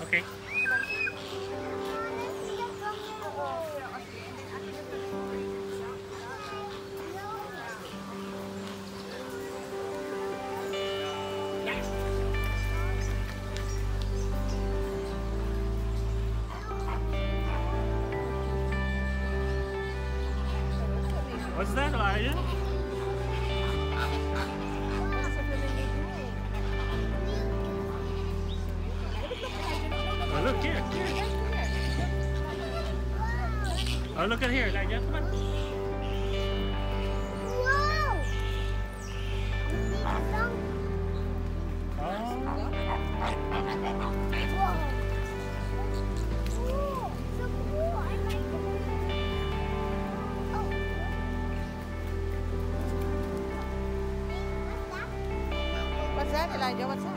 Okay. What's that, Elijah? Oh, look here. Oh, look at here, Elijah. Come on. Wow! What's that, Elijah? What's that?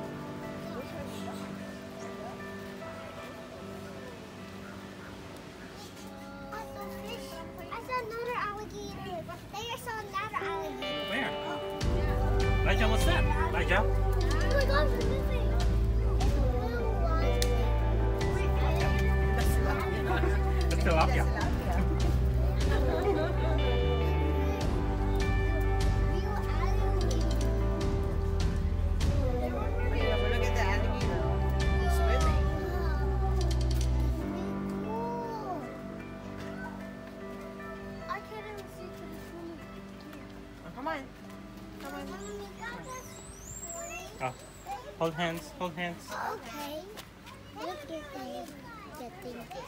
I saw another alligator. There saw another alligator. Where? Elijah, what's that? Elijah? Oh my God, it's moving. It's tilapia. Come on. Oh, hold hands, hold hands. Okay. Look at this. Getting this.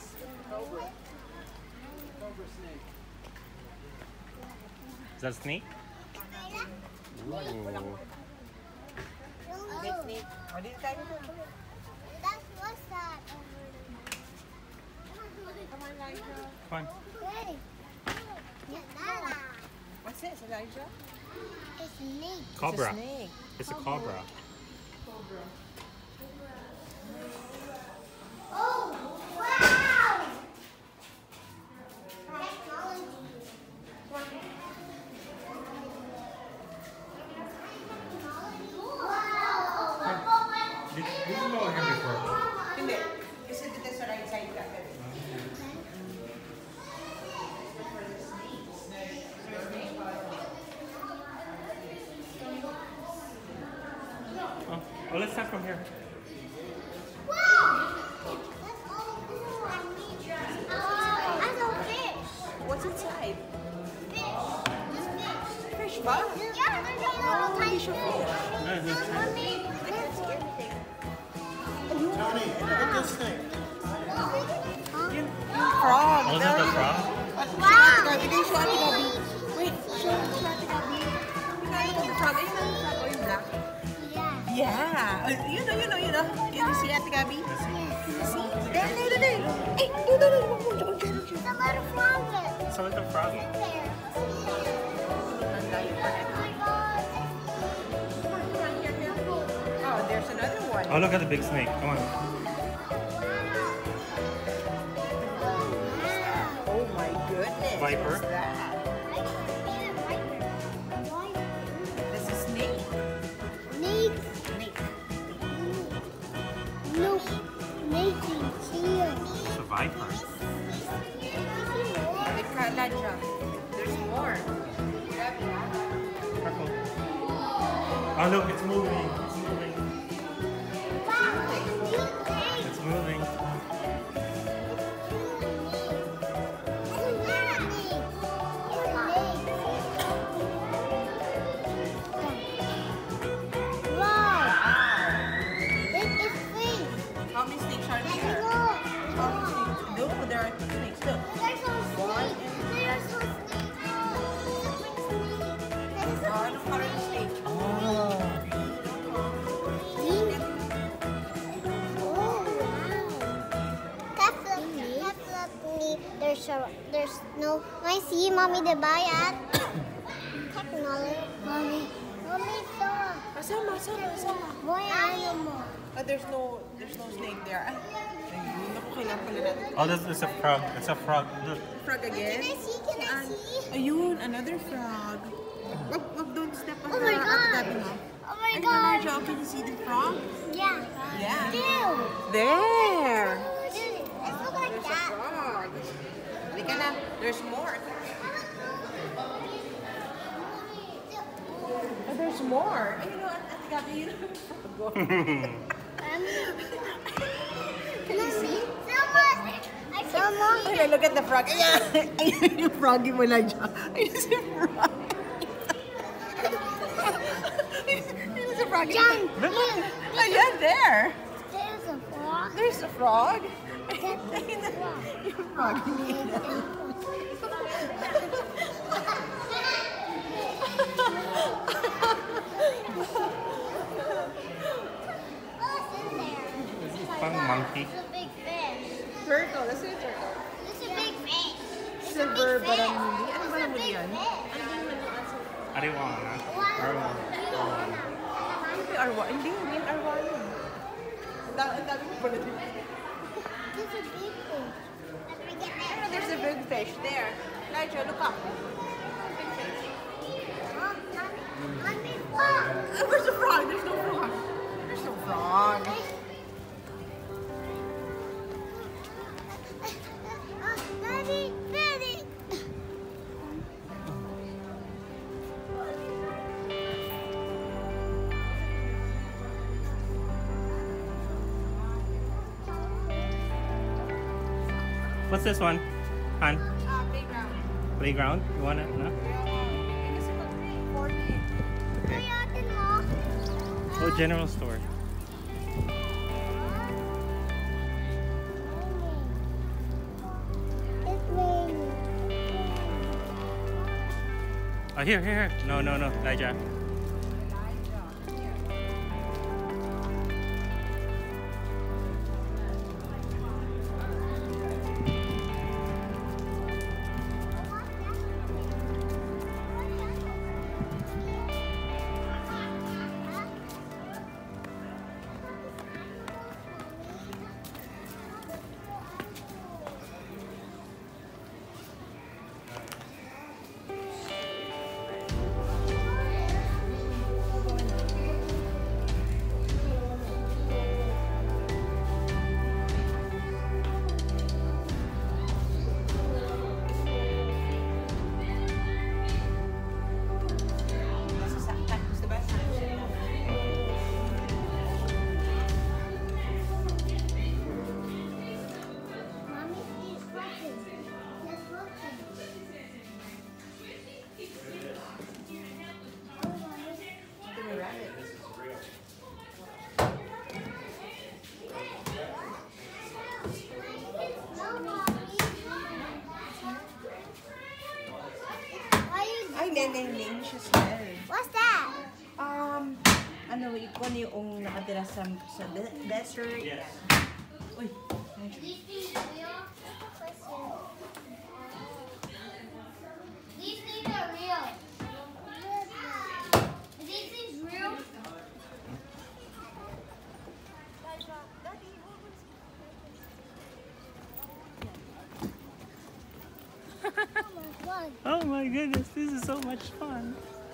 Is that a snake? Ooh. Big snake. Oh, did you try it? What's that? Come on, Elijah. Come on. Hey. What's this, Elijah? It's a snake. Cobra. It's a snake. It's a cobra. Oh, wow! Technology. Did you know him before? Hindi. Kasi dito sa right side ka. Oh, let's start from here. Wow! That's all cool. I saw fish. What's inside? Fish. Just fish. Fish ba? Yeah, there's a little tiny fish. Mommy. I can't see everything. Tony, look at this thing. Frog. Oh, is that the frog? Wow! Ate Gabi, show Ate Gabi. Wait, show Ate Gabi. Look at the frog. Ayun na yung frog. Oh, yung black. Yeah. Yeah. You know. Can you see Ate Gabi? See? There. Hey, no. It's a little frog. It's a little frog. There. Oh, there's another one. Oh, look at the big snake. Come on. Oh my goodness. Viper. What's that? This is snake. Snake. Snake. No. Snake is here. It's a viper. Elijah. There's more. Careful. Oh, look, it's moving. It's moving. It's moving. How many snakes are there? How many snakes? No, there are two snakes. Look. Anong color ng snake? Oh. There's no. I see, mommy, the buy at technology. Mommy, Sama. boy, ayaw mo. Oh, there's no snake there. Ay, naku, kailangan pala natin. Oh, this is a frog. It's a frog. Look. Frog again? Can I see? Ayun, another frog. Wag don't step on Oh the my God. tabi mo. Oh my Ayun, God. Elijah, can you see the frog? Yeah. Yeah. Still. There! There's more. Oh, there's more. You know, Ate Gabby, you know. Can you see? Someone. Okay, look at the frog. Ayun yung froggy mo lang dyan. Ayun si frog. Ayun si froggy. John, Ayan, there. there's a frog. There's a frog. That's a frog. Yung froggy niya. What's in there? This is fun monkey. It's a big fish. Turtle. Let's say turtle. It's a big fish. Silver barramundi. Ano barramundi yan? Ariwana. Hindi arwana. Hindi arwana. Ang dami mo pala dito. There's a big fish. Ano, there's a big fish there. Elijah, look up. Big fish. Mommy, frog. Where's the frog? There's no frog. There's no frog. Daddy, Daddy. What's this one? Han? Playground. Playground? You want it? No? Oh, general store. Oh, here. No, Elijah. Leleng siya smell. What's that? Ano, ikon yung nakatira sa desert. Yes. Uy. These things real? These things are real. Are these things real? Oh my God. Oh my goodness, this is so much fun.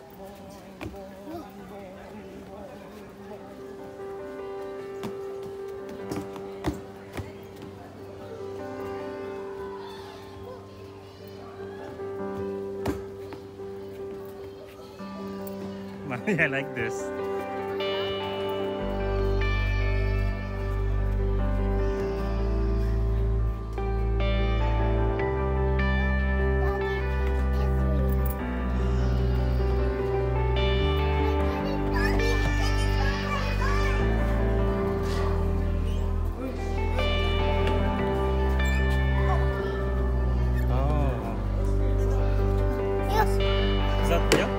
Mommy, I like this. Is that real?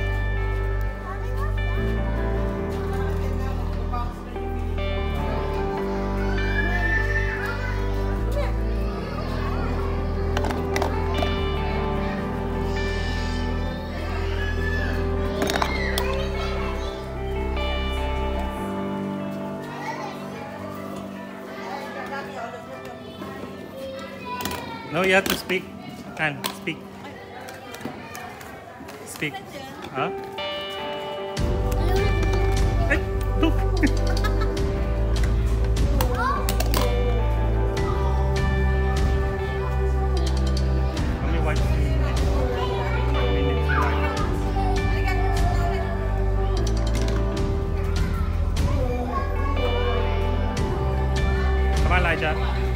No, you have to speak. Can speak. Speak. Huh? Hey, look. Mommy Elijah.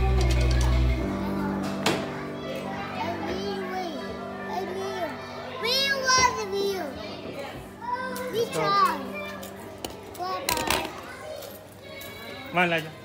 We love you. We try. Bye-bye. Come on, Elijah.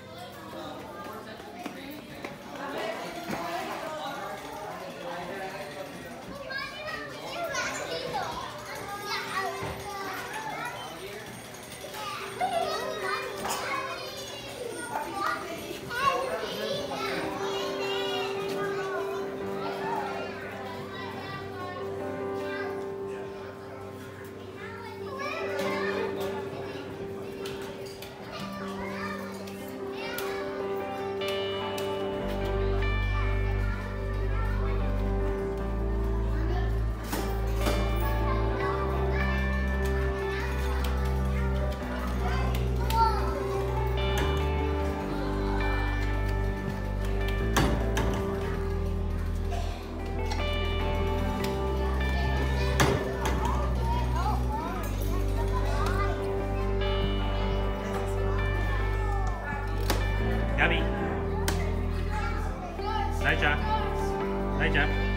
Gabby. Elijah. Elijah.